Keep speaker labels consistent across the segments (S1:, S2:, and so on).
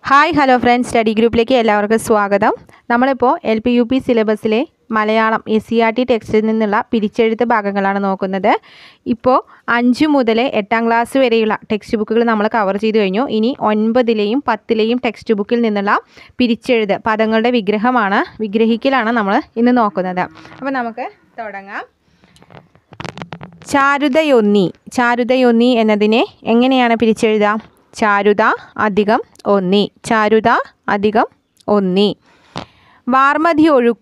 S1: Hi hello friends, study ഗ്രൂപ്പിലേക്ക് എല്ലാവർക്കും സ്വാഗതം. നമ്മളിപ്പോൾ LP UP സിലബസിലെ മലയാളം SCERT ടെക്സ്റ്റിൽ നിന്നുള്ള പിരിച്ചെഴുത്ത് ഭാഗങ്ങളാണ് നോക്കുന്നത്. ഇപ്പോൾ 5 മുതൽ 8ാം ക്ലാസ് വരെയുള്ള ടെക്സ്റ്റ് ബുക്കുകൾ നമ്മൾ കവർ ചെയ്തു കഴിഞ്ഞു. ഇനി 9ലെയും 10ലെയും ടെക്സ്റ്റ് ബുക്കിൽ നിന്നുള്ള പിരിച്ചെഴുത്ത് പദങ്ങളുടെ വിഗ്രഹിക്കലാണ് നമ്മൾ ഇന്ന് നോക്കുന്നത്. അപ്പോൾ നമുക്ക് തുടങ്ങാം. ചാരുതയൊന്നി എന്നതിനെ എങ്ങനെയാണ് പിരിച്ചെഴുതാം? ചാരുത അധികം ഒന്നി, ചാരുത അധികം ഒന്നി. വാർമതി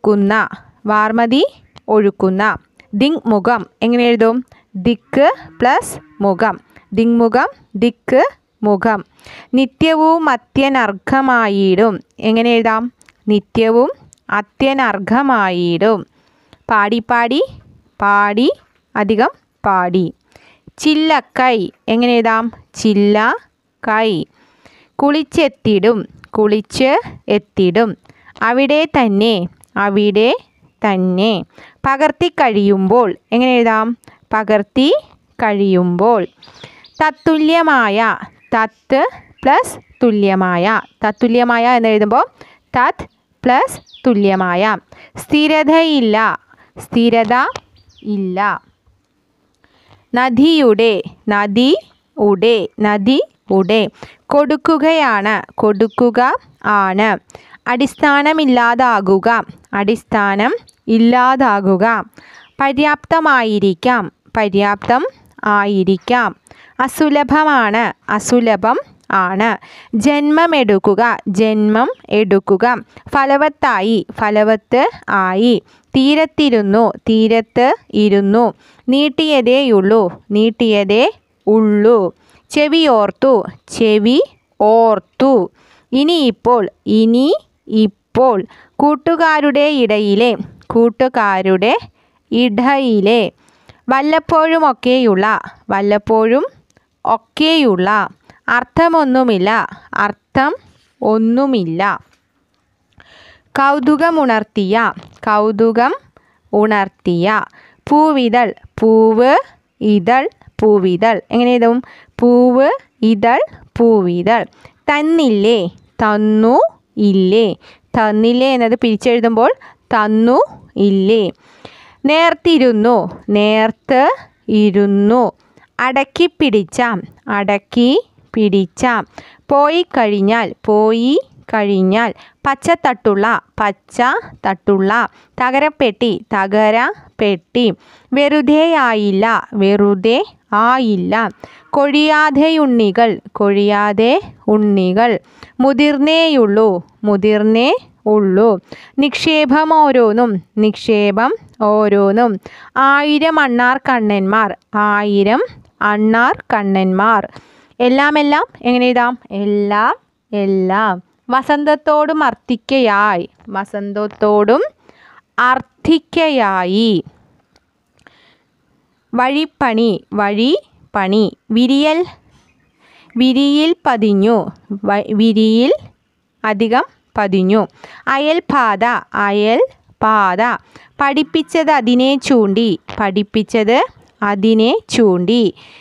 S1: ഒഴുക്കുന്ന. ദിങ്മുഖം എങ്ങനെ എഴുതും? ദിക്ക് പ്ലസ് മുഖം, ദിങ്മുഖം, ദിക്ക് മുഖം. നിത്യവും അത്യനർഘമായിടും എങ്ങനെ എഴുതാം? നിത്യവും അത്യനർഘമായിടും. പാടി അധികം പാടി. ചില്ലക്കൈ എങ്ങനെ എഴുതാം? ചില്ല കൈ. കുളിച്ച് എത്തിടും. അവിടെ തന്നെ. പകർത്തി കഴിയുമ്പോൾ എങ്ങനെ എഴുതാം? പകർത്തി കഴിയുമ്പോൾ. തത്തുല്യമായ, തത്ത് പ്ലസ് തുല്യമായ, തത്തുല്യമായ എന്ന് എഴുതുമ്പോൾ തത് പ്ലസ് തുല്യമായ. സ്ഥിരത ഇല്ല. നദിയുടെ. കൊടുക്കുക ആണ്. അടിസ്ഥാനം ഇല്ലാതാകുക. പര്യാപ്തം ആയിരിക്കാം. അസുലഭം ആണ്. ജന്മം എടുക്കുക. ഫലവത്ത് ആയി. തീരത്ത് ഇരുന്നു. നീട്ടിയതേ ഉള്ളൂ. ചെവി ഓർത്തു. ഇനിയിപ്പോൾ. കൂട്ടുകാരുടെ ഇടയിലെ. വല്ലപ്പോഴും ഒക്കെയുള്ള. അർത്ഥം ഒന്നുമില്ല. കൗതുകം ഉണർത്തിയ. പൂവിതൾ, പൂവിതൾ എങ്ങനെ എഴുതും? പൂവ് ഇതൾ പൂവിതൾ. തന്നു ഇല്ലേ എന്നത് പിരിച്ചെഴുതുമ്പോൾ തന്നു ഇല്ലേ. നേർത്ത് ഇരുന്നു. അടക്കി പിടിച്ച. പോയി കഴിഞ്ഞാൽ. പച്ചത്തട്ടുള്ള. തകരപ്പെട്ടി. വെറുതെ ആയില്ല. കൊഴിയാതെ ഉണ്ണികൾ. മുതിർന്നേ ഉള്ളൂ. നിക്ഷേപം ഓരോന്നും. 1000 അണ്ണാർ കണ്ണന്മാർ. എല്ലാം എങ്ങനെ എഴുതാം? എല്ലാം. വസന്തത്തോടും അർത്ഥിക്കയായി. വഴിപ്പണി. വിരിയിൽ അധികം പതിഞ്ഞു. അയൽപാത. പഠിപ്പിച്ചത് അതിനെ ചൂണ്ടി.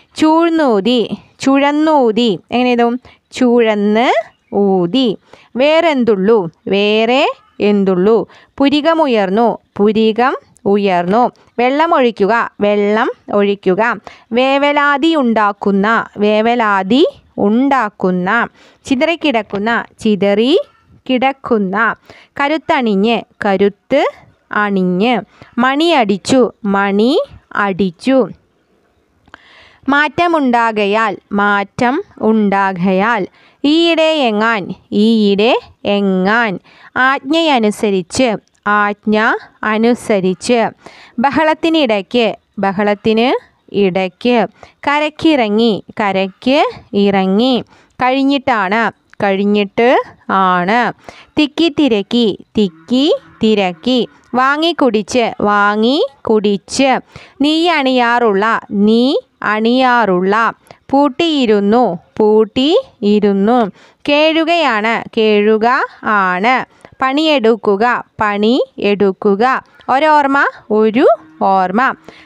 S1: ചുഴന്നൂതി എങ്ങനെ എഴുതും? ചുഴന്ന് ഊതി. വേറെ എന്തുള്ളൂ. പുരികം ഉയർന്നു. വെള്ളം ഒഴിക്കുക. വേവലാതി ഉണ്ടാക്കുന്ന. ചിതറിക്കിടക്കുന്ന. കരുത്ത് അണിഞ്ഞ്. മണി അടിച്ചു. മാറ്റം ഉണ്ടാകയാൽ. ഈയിടെ എങ്ങാൻ. ആജ്ഞ അനുസരിച്ച്. ബഹളത്തിന് ഇടയ്ക്ക്. കരയ്ക്ക് ഇറങ്ങി. കഴിഞ്ഞിട്ട് ആണ്. തിക്കി തിരക്കി. വാങ്ങി കുടിച്ച്. നീ അണിയാറുള്ള. പൂട്ടിയിരുന്നു. കേഴുക ആണ്. പണിയെടുക്കുക. ഒരു ഓർമ്മ.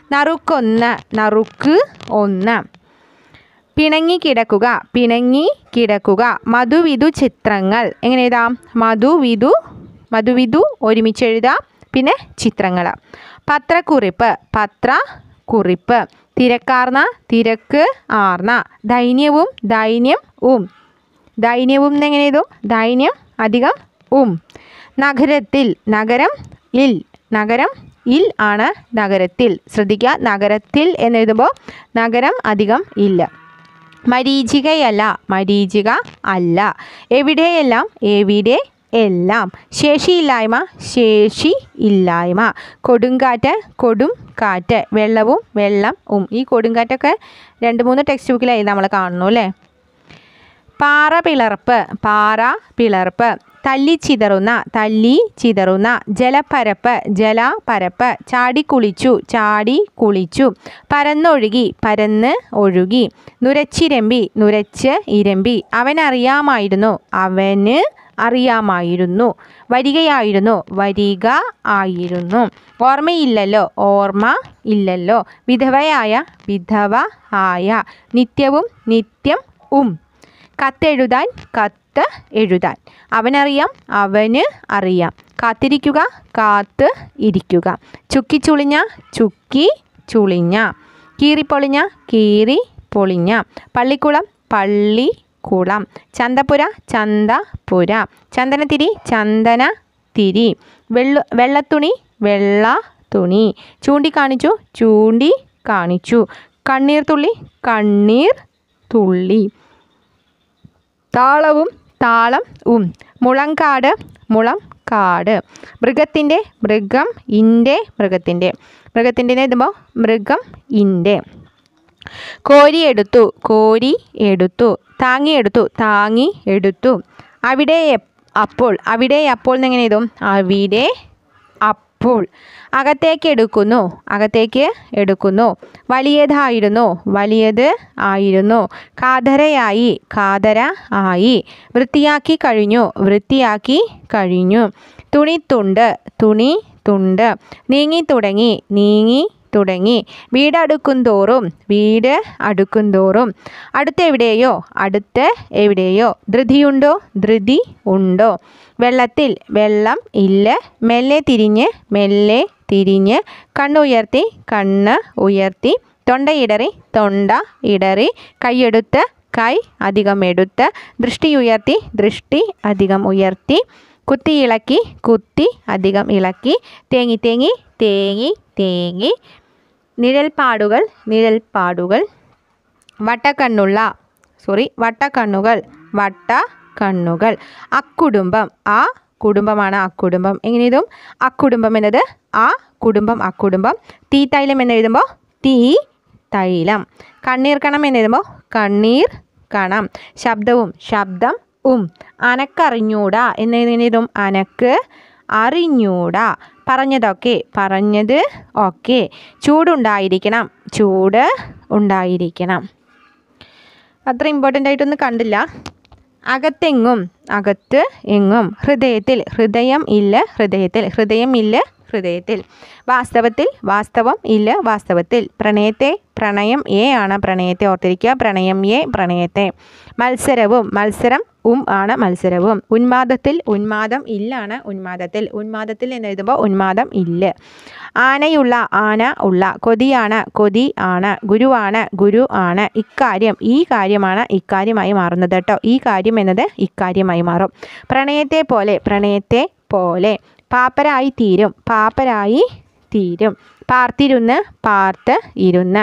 S1: നറുക്ക് ഒന്ന്. പിണങ്ങി കിടക്കുക. മധുവിധു ചിത്രങ്ങൾ. എങ്ങനെ എഴുതാം? മധുവിധു ഒരുമിച്ച് എഴുതാം. പിന്നെ ചിത്രങ്ങൾ. പത്രക്കുറിപ്പ്. പത്രക്കുറിപ്പ്. തിരക്കാർന്ന, തിരക്ക് ആർന്ന. ദൈന്യവും, ദൈന്യവും എന്നെങ്ങനെ എഴുതും? ദൈന്യം അധികം നഗരത്തിൽ. നഗരം ഇൽ ആണ് നഗരത്തിൽ. ശ്രദ്ധിക്കുക, നഗരത്തിൽ എന്നെഴുതുമ്പോൾ നഗരം അധികം ഇല്ല. മരീചികയല്ല, മരീചിക അല്ല. എവിടെയെല്ലാം, എവിടെ എല്ലാം. ശേഷിയില്ലായ്മ, ശേഷി ഇല്ലായ്മ. കൊടുങ്കാറ്റ്, കൊടും കാറ്റ്. വെള്ളവും, വെള്ളം ഈ കൊടുങ്കാറ്റൊക്കെ 2-3 ടെക്സ്റ്റ് ബുക്കിലായി നമ്മൾ കാണുന്നു അല്ലേ. പാറ പിളർപ്പ്. തല്ലിച്ചിതറുന്ന, ജലപരപ്പ്. ചാടിക്കുളിച്ചു. പരന്നൊഴുകി, ഒഴുകി. നുരച്ചിരമ്പി, ഇരമ്പി. അവന് അറിയാമായിരുന്നു. വരിക ആയിരുന്നു. ഓർമ്മ ഇല്ലല്ലോ. വിധവ ആയ. നിത്യവും, നിത്യം കത്തെഴുതാൻ, അവന് അറിയാം. കാത്തിരിക്കുക, കാത്ത് ഇരിക്കുക. ചുക്കിച്ചുളിഞ്ഞ. കീറിപ്പൊളിഞ്ഞ. പള്ളിക്കുളം. ചന്തപ്പുര. ചന്ദനത്തിരി. വെള്ളത്തുണി. ചൂണ്ടിക്കാണിച്ചു. കണ്ണീർ തുള്ളി. താളം മുളങ്കാട്. മൃഗത്തിൻ്റെ. എഴുതുമ്പോൾ മൃഗം ഇൻ്റെ. കോരിയെടുത്തു. താങ്ങിയെടുത്തു. അവിടെ അപ്പോൾ എന്നെങ്ങനെ എഴുതും? അവിടെ അപ്പോൾ. അകത്തേക്ക് എടുക്കുന്നു. വലിയത് ആയിരുന്നു. കാതരയായി. വൃത്തിയാക്കി കഴിഞ്ഞു. തുണിത്തുണ്ട്. നീങ്ങി തുടങ്ങി. വീട് അടുക്കുന്തോറും. അടുത്ത് എവിടെയോ. ധൃതി ഉണ്ടോ. വെള്ളം ഇല്ല. മെല്ലെ തിരിഞ്ഞ്. കണ്ണുയർത്തി. തൊണ്ട ഇടറി. കൈ അധികം എടുത്ത്. ദൃഷ്ടി അധികം ഉയർത്തി. കുത്തി അധികം ഇളക്കി. തേങ്ങി. നിഴൽപ്പാടുകൾ. വട്ടക്കണ്ണുകൾ. അക്കുടുംബം. കുടുംബമാണ് അക്കുടുംബം. എങ്ങനെ എഴുതും? അക്കുടുംബം എന്നത് അക്കുടുംബം. തീത്തൈലം എന്നെഴുതുമ്പോൾ തൈലം. കണ്ണീർക്കണം എന്നെഴുതുമ്പോൾ കണ്ണീർ കണം. ശബ്ദം അനക്കറിഞ്ഞൂടാ എന്നെഴുതും അനക്ക് അറിഞ്ഞൂടാ. പറഞ്ഞത് ഒക്കെ. ചൂടുണ്ടായിരിക്കണം. അത്ര ഇമ്പോർട്ടൻ്റ് ആയിട്ടൊന്നും കണ്ടില്ല. അകത്ത് എങ്ങും. ഹൃദയത്തിൽ. വാസ്തവം ഇല്ല. വാസ്തവത്തിൽ. പ്രണയം ആണ് പ്രണയത്തെ ഓർത്തിരിക്കുക. പ്രണയത്തെ. മത്സരം ആണ് മത്സരവും. ഉന്മാദം ഇല്ലാണ് ഉന്മാദത്തിൽ എന്ന് എഴുതുമ്പോൾ ഉന്മാദം ഇല്ല. ആന ഉള്ള. കൊതി ആണ്. ഗുരു ആണ്. ഈ കാര്യമാണ് ഇക്കാര്യമായി മാറുന്നത് കേട്ടോ. ഈ കാര്യം എന്നത് ഇക്കാര്യമായി മാറും. പ്രണയത്തെ പോലെ. പാപ്പരായി തീരും. പാർത്ത് ഇരുന്ന്.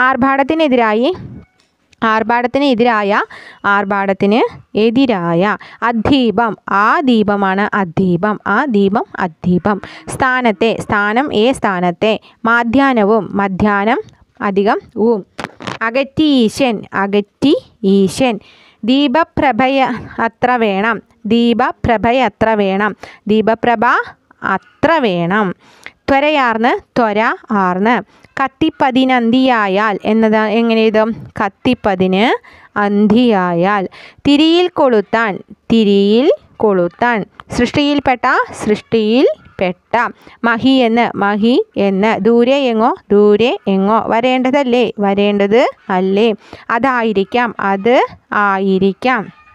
S1: ആർഭാടത്തിന് എതിരായ. അദ്ദീപം. ദീപമാണ് അദ്ദീപം. അദ്ദീപം. സ്ഥാനം സ്ഥാനത്തെ. മധ്യാഹ്നം അധികം അകറ്റി ഈശൻ. ദീപപ്രഭ അത്ര വേണം. ത്വര. കത്തിപ്പതിനന്തിയായാൽ എന്നത് എങ്ങനെ എഴുതും? കത്തിപ്പതിന് അന്തിയായാൽ. തിരിയിൽ കൊളുത്താൻ. സൃഷ്ടിയിൽപ്പെട്ട. മഹി എന്ന്. ദൂരെ എങ്ങോ. വരേണ്ടത് അല്ലേ. അതായിരിക്കാം.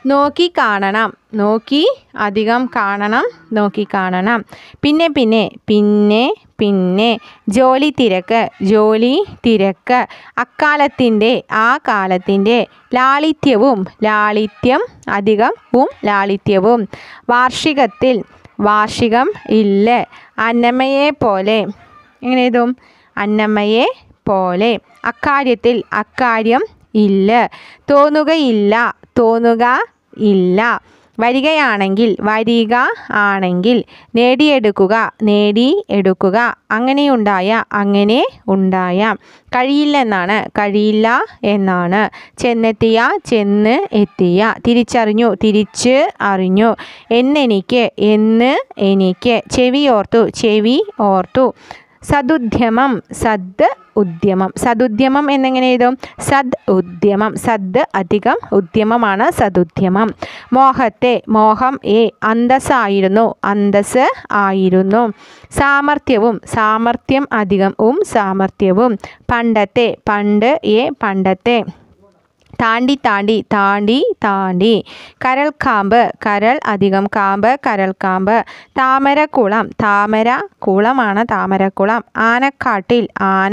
S1: നോക്കി കാണണം, നോക്കി അധികം കാണണം, നോക്കി കാണണം. പിന്നെ പിന്നെ പിന്നെ പിന്നെ. ജോലി തിരക്ക്, ജോലി തിരക്ക്. അക്കാലത്തിൻ്റെ ആ കാലത്തിൻ്റെ. ലാളിത്യവും, ലാളിത്യം അധികവും ലാളിത്യവും. വാർഷികത്തിൽ, വാർഷികം ഇല്ല. അന്നമ്മയെ പോലെ, എങ്ങനെ എഴുതും? അന്നമ്മയെ പോലെ. അക്കാര്യത്തിൽ, അക്കാര്യം ഇല്ല. തോന്നുകയില്ല, തോന്നുക ഇല്ല. വരികയാണെങ്കിൽ, വരിക ആണെങ്കിൽ. നേടിയെടുക്കുക, നേടിയെടുക്കുക. അങ്ങനെയുണ്ടായ, അങ്ങനെ ഉണ്ടായ. കഴിയില്ലെന്നാണ്, കഴിയില്ല എന്നാണ്. ചെന്നെത്തിയ, ചെന്ന് എത്തിയ. തിരിച്ചറിഞ്ഞു, തിരിച്ച് അറിഞ്ഞു. എന്നെനിക്ക്, എന്ന് എനിക്ക്. ചെവിയോർത്തു, ചെവി ഓർത്തു. സദുദ്യമം, സദ് ഉദ്യമം. സദുദ്യമം എന്നെങ്ങനെ എഴുതും? സദ് ഉദ്യമം. സദ് അധികം ഉദ്യമമാണ് സദുദ്യമം. മോഹത്തെ, മോഹം അന്തസ്സായിരുന്നു, അന്തസ് ആയിരുന്നു. സാമർഥ്യവും, സാമർഥ്യം അധികവും സാമർഥ്യവും. പണ്ടത്തെ, പണ്ട് പണ്ടത്തെ. താണ്ടി താണ്ടി, താണ്ടി താണ്ടി. കരൾക്കാമ്പ്, കരൾ അധികം കാമ്പ്, കരൾക്കാമ്പ്. താമരക്കുളം, താമര കുളമാണ് താമരക്കുളം. ആനക്കാട്ടിൽ,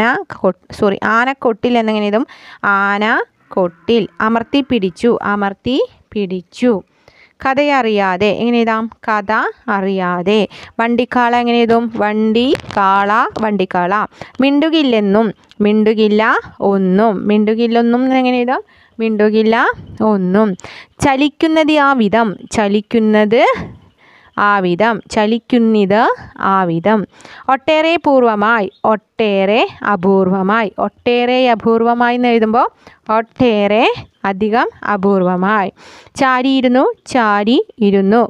S1: ആനക്കൊട്ടിൽ എന്നെങ്ങനെ ഇതും? ആനക്കൊട്ടിൽ. അമർത്തി പിടിച്ചു, അമർത്തി പിടിച്ചു. കഥയറിയാതെ, എങ്ങനെ എഴുതാം? കഥ അറിയാതെ. വണ്ടിക്കാള എങ്ങനെ എഴുതും? വണ്ടിക്കാള, വണ്ടിക്കാള. മിണ്ടുകില്ലെന്നും, മിണ്ടുകില്ല ഒന്നും. മിണ്ടുകില്ലൊന്നും എങ്ങനെ എഴുതാം? മിണ്ടുകില്ല ഒന്നും. ചലിക്കുന്നത് ആ വിധം, ചലിക്കുന്നത് ആ വിധം. ചലിക്കുന്നത് ആ വിധം. ഒട്ടേറെ പൂർവമായി, ഒട്ടേറെ അപൂർവമായി. ഒട്ടേറെ അപൂർവമായി എന്ന് എഴുതുമ്പോൾ ഒട്ടേറെ അധികം അപൂർവമായി. ചാരിയിരുന്നു, ചാരി ഇരുന്നു.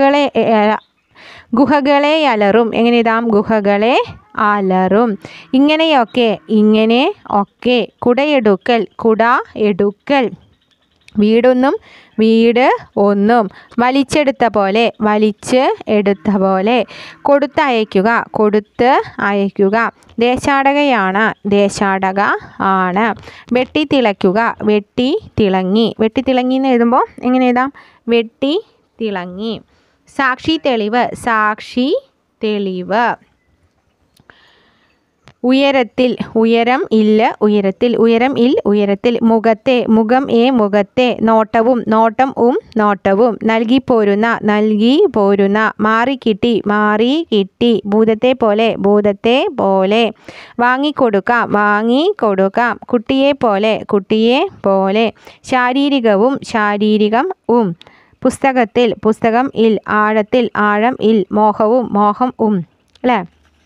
S1: ഗുഹകളെ അലറും, എങ്ങനെ എഴുതാം? ഗുഹകളെ അലറും. ഇങ്ങനെയൊക്കെ, ഇങ്ങനെ ഒക്കെ. കുടയെടുക്കൽ, കുട എടുക്കൽ. വീടൊന്നും, വീട് ഒന്നും. വലിച്ചെടുത്ത പോലെ, വലിച്ച് എടുത്ത പോലെ. കൊടുത്തയക്കുക, കൊടുത്ത് അയക്കുക. ദേശാടകയാണ്, ദേശാടക ആണ്. വെട്ടി തിളയ്ക്കുക, വെട്ടി തിളങ്ങി. വെട്ടി തിളങ്ങി എന്ന് എഴുതുമ്പോൾ എങ്ങനെ എഴുതാം? വെട്ടി തിളങ്ങി. സാക്ഷി തെളിവ്, സാക്ഷി തെളിവ്. ഉയരത്തിൽ, ഉയരം ഇല്ല ഉയരത്തിൽ. ഉയരം ഉയരത്തിൽ. മുഖത്തെ, മുഖം മുഖത്തെ. നോട്ടവും, നോട്ടം നോട്ടവും. നൽകി പോരുന്ന, നൽകി പോരുന്ന. മാറിക്കിട്ടി, മാറി കിട്ടി. ഭൂതത്തെ പോലെ, ഭൂതത്തെ പോലെ. വാങ്ങിക്കൊടുക്കാം, വാങ്ങിക്കൊടുക്കാം. കുട്ടിയെ പോലെ, കുട്ടിയെ പോലെ. ശാരീരികവും, ശാരീരികം പുസ്തകത്തിൽ, പുസ്തകം ആഴത്തിൽ, ആഴം മോഹവും, മോഹം അല്ലേ?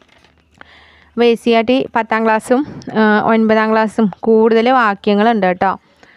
S1: അപ്പോൾ SCERT 10ാം ക്ലാസ്സും 9ാം ക്ലാസ്സും കൂടുതൽ വാക്യങ്ങളുണ്ട് കേട്ടോ.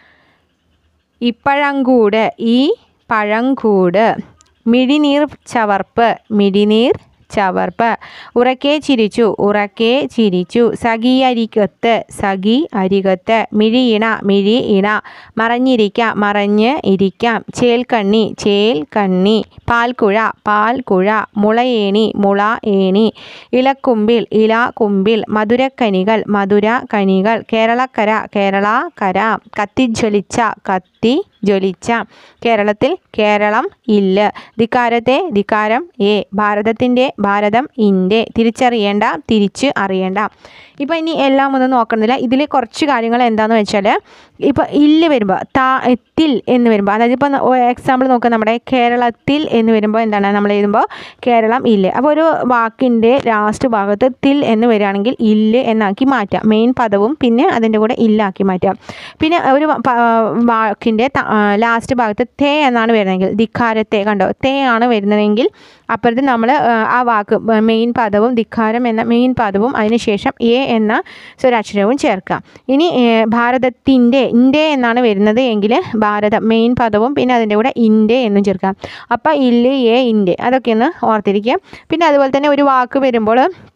S1: ഇപ്പഴങ്കൂട്, ഈ പഴങ്കൂട്. മിഴിനീർ ചവർപ്പ്, മിഴിനീർ ചവർപ്പ്. ഉറക്കെ ചിരിച്ചു, ഉറക്കെ ചിരിച്ചു. സഖി അരികത്ത്, സഖി അരികത്ത്. മിഴിയിണ, മിഴി ഇണ. മറഞ്ഞിരിക്കാം, മറഞ്ഞ് ഇരിക്കാം. ചേൽക്കണ്ണി, ചേൽക്കണ്ണി. പാൽക്കുഴ, പാൽക്കുഴ. മുളയേണി, മുള ഏണി. ഇലക്കുമ്പിൽ, ഇല കുമ്പിൽ. മധുരക്കനികൾ, മധുരക്കനികൾ. കേരളക്കര, കേരളക്കര. കത്തിജ്വലിച്ച, കത്തി ജ്വലിച്ച. കേരളത്തിൽ, കേരളം ഇല്ല. ധിക്കാരത്തെ, ധിക്കാരം ഭാരതത്തിൻ്റെ, ഭാരതം ഇൻ്റെ. തിരിച്ചറിയേണ്ട, തിരിച്ച് അറിയേണ്ട. ഇപ്പോൾ ഇനി എല്ലാം ഒന്നും നോക്കണമെന്നില്ല. ഇതിൽ കുറച്ച് കാര്യങ്ങൾ എന്താണെന്ന് വെച്ചാൽ, ഇപ്പോൾ ഇല്ല് വരുമ്പോൾ ത്തിൽ എന്ന് വരുമ്പോൾ, അതായത് ഇപ്പോൾ എക്സാമ്പിൾ നോക്കുക, നമ്മുടെ കേരളത്തിൽ എന്ന് വരുമ്പോൾ എന്താണ് നമ്മൾ എഴുതുമ്പോൾ കേരളം ഇല്ല. അപ്പോൾ ഒരു വാക്കിൻ്റെ ലാസ്റ്റ് ഭാഗത്ത് ത്തിൽ എന്ന് വരികയാണെങ്കിൽ ഇല്ല് എന്നാക്കി മാറ്റാം. മെയിൻ പദവും പിന്നെ അതിൻ്റെ കൂടെ ഇല്ലാക്കി മാറ്റാം. പിന്നെ ഒരു വാക്കിൻ്റെ ലാസ്റ്റ് ഭാഗത്ത് തേ എന്നാണ് വരുന്നതെങ്കിൽ, ധിക്കാരത്തെ കണ്ടോ, തേ ആണ് വരുന്നതെങ്കിൽ അപ്പുറത്ത് നമ്മൾ ആ വാക്ക് മെയിൻ പദവും ധിക്കാരം എന്ന മെയിൻ പദവും അതിനുശേഷം എന്ന സ്വരാക്ഷരവും ചേർക്കാം. ഇനി ഭാരതത്തിൻ്റെ, ഇൻ്റെ എന്നാണ് വരുന്നത് എങ്കിൽ ഭാരതം മെയിൻ പദവും പിന്നെ അതിൻ്റെ കൂടെ ഇൻ്റെ എന്നും ചേർക്കാം. അപ്പോൾ ഇല്ല് ഇൻ്റെ അതൊക്കെ ഒന്ന് ഓർത്തിരിക്കുക. പിന്നെ അതുപോലെ തന്നെ ഒരു വാക്ക് വരുമ്പോൾ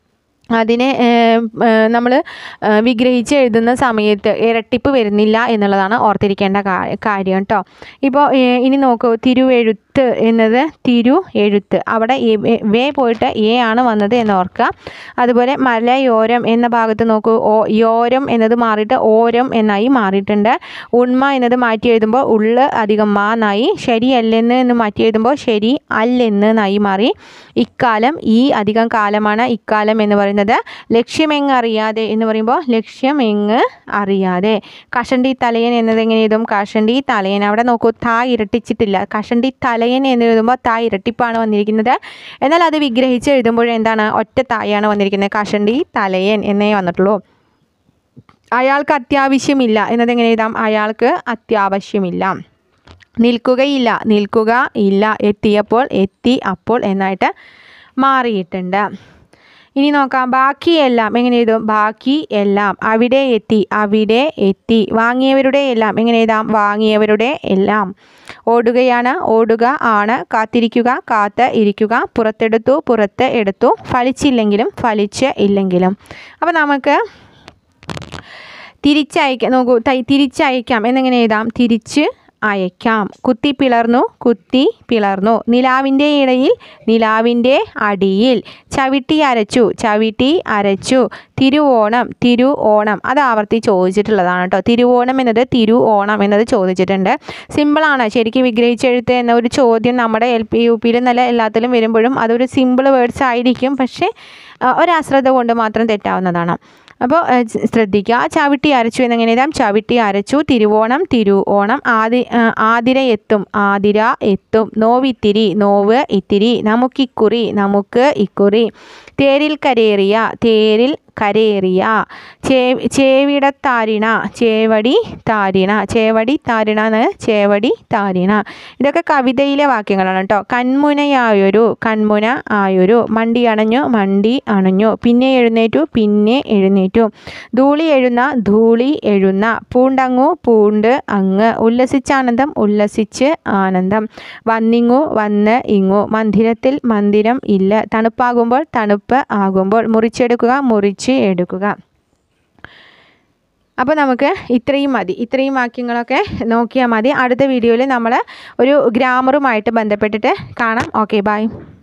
S1: അതിനെ നമ്മൾ വിഗ്രഹിച്ച് എഴുതുന്ന സമയത്ത് ഇരട്ടിപ്പ് വരുന്നില്ല എന്നുള്ളതാണ് ഓർത്തിരിക്കേണ്ട കാര്യം കേട്ടോ. ഇപ്പോൾ ഇനി നോക്കൂ, തിരുവെഴുത്ത് എന്നത് തിരു എഴുത്ത്, അവിടെ വേ പോയിട്ട് എ ആണ് വന്നത് എന്ന് ഓർക്കുക. അതുപോലെ മലയോരം എന്ന ഭാഗത്ത് നോക്കൂ, യോരം എന്നത് മാറിയിട്ട് ഓരം എന്നായി മാറിയിട്ടുണ്ട്. ഉണ്മ എന്നത് മാറ്റി എഴുതുമ്പോൾ ഉള്ള് അധികം മാ എന്നായി. ശരിയല്ലെന്ന് എന്ന് മാറ്റി എഴുതുമ്പോൾ ശരി അല്ലെന്ന് എന്നായി മാറി. ഇക്കാലം ഈ അധികം കാലമാണ് ഇക്കാലം എന്ന് പറയുന്നത്. ലക്ഷ്യമെങ്ങ് അറിയാതെ എന്ന് പറയുമ്പോൾ ലക്ഷ്യമെങ്ങ് അറിയാതെ. കഷണ്ടി തലയൻ എന്നത് എങ്ങനെ എഴുതും? കഷണ്ടി തലയൻ. അവിടെ നോക്കൂ, താ ഇരട്ടിച്ചിട്ടില്ല. കഷണ്ടി തലയൻ എന്ന് എഴുതുമ്പോൾ താ ഇരട്ടിപ്പാണ് വന്നിരിക്കുന്നത്. എന്നാൽ അത് വിഗ്രഹിച്ച് എഴുതുമ്പോൾ എന്താണ്? ഒറ്റ തായാണ് വന്നിരിക്കുന്നത്. കഷണ്ടി തലയൻ എന്നേ വന്നിട്ടുള്ളൂ. അയാൾക്ക് അത്യാവശ്യമില്ല എന്നത് എങ്ങനെ എഴുതാം? അയാൾക്ക് അത്യാവശ്യമില്ല. നിൽക്കുകയില്ല, നിൽക്കുക ഇല്ല. എത്തിയപ്പോൾ എത്തി അപ്പോൾ എന്നായിട്ട് മാറിയിട്ടുണ്ട്. ഇനി നോക്കാം, ബാക്കിയെല്ലാം എങ്ങനെ എഴുതും? ബാക്കി എല്ലാം. അവിടെ എത്തി, അവിടെ എത്തി. വാങ്ങിയവരുടെ എല്ലാം എങ്ങനെ എഴുതാം? വാങ്ങിയവരുടെ എല്ലാം. ഓടുകയാണ്, ഓടുക ആണ്. കാത്തിരിക്കുക, കാത്ത് ഇരിക്കുക. പുറത്തെടുത്തു, പുറത്ത് എടുത്തു. ഫലിച്ചില്ലെങ്കിലും ഫലിച്ച് ഇല്ലെങ്കിലും. അപ്പോൾ നമുക്ക് തിരിച്ചയക്കാം. നോക്കൂ, തിരിച്ചയക്കാം എന്നെങ്ങനെ എഴുതാം? തിരിച്ച് അയക്കാം. കുത്തി പിളർന്നു, കുത്തി പിളർന്നു. നിലാവിൻ്റെ ഇടയിൽ, നിലാവിൻ്റെ അടിയിൽ. ചവിട്ടി അരച്ചു, ചവിട്ടി അരച്ചു. തിരുവോണം, തിരു ഓണം. അത് ആവർത്തി ചോദിച്ചിട്ടുള്ളതാണ് കേട്ടോ. തിരുവോണം എന്നത് തിരു ഓണം എന്നത് ചോദിച്ചിട്ടുണ്ട്. സിമ്പിളാണ്. ശരിക്കും വിഗ്രഹിച്ചെഴുത്ത് എന്ന ഒരു ചോദ്യം നമ്മുടെ LP UP നല്ല എല്ലാത്തിലും വരുമ്പോഴും അതൊരു സിമ്പിൾ വേർഡ്സ് ആയിരിക്കും, പക്ഷേ ഒരശ്രദ്ധ കൊണ്ട് മാത്രം തെറ്റാവുന്നതാണ്. അപ്പോൾ ശ്രദ്ധിക്കുക. ചവിട്ടി അരച്ചു എന്നെങ്ങനെ എഴുതാം? ചവിട്ടി അരച്ചു. തിരുവോണം, തിരു ഓണം. ആതിര എത്തും, ആതിര എത്തും. നോവിത്തിരി, നോവ് ഇത്തിരി. നമുക്കിക്കുറി, നമുക്ക് ഇക്കുറി. തേരിൽ കരേറിയ, തേരിൽ കരേറിയ. ചേവിടത്താരിണ, ചേവടി താരിണ. ചേവടി താരിണ എന്ന് ചേവടി താരിണ. ഇതൊക്കെ കവിതയിലെ വാക്യങ്ങളാണ് കേട്ടോ. കൺമുനയായൊരു, കൺമുന ആയൊരു. മണ്ടി അണഞ്ഞു, മണ്ടി അണഞ്ഞു. പിന്നെ എഴുന്നേറ്റു, പിന്നെ എഴുന്നേറ്റു. ധൂളി എഴുന്ന, ധൂളി എഴുന്ന. പൂണ്ടങ്ങു, പൂണ്ട് അങ്ങ്. ഉല്ലസിച്ചാനന്ദം, ഉല്ലസിച്ച് ആനന്ദം. വന്നിങ്ങു, വന്ന് ഇങ്ങു. മന്ദിരത്തിൽ, മന്ദിരം ഇല്ല. തണുപ്പാകുമ്പോൾ, തണുപ്പ് ആകുമ്പോൾ. മുറിച്ചെടുക്കുക, മുറിച്ച് എടുക്കുക. അപ്പോൾ നമുക്ക് ഇത്രയും മതി. ഇത്രയും വാക്യങ്ങളൊക്കെ നോക്കിയാൽ മതി. അടുത്ത വീഡിയോയിൽ നമ്മൾ ഒരു ഗ്രാമറുമായിട്ട് ബന്ധപ്പെട്ടിട്ട് കാണാം. Okay, by.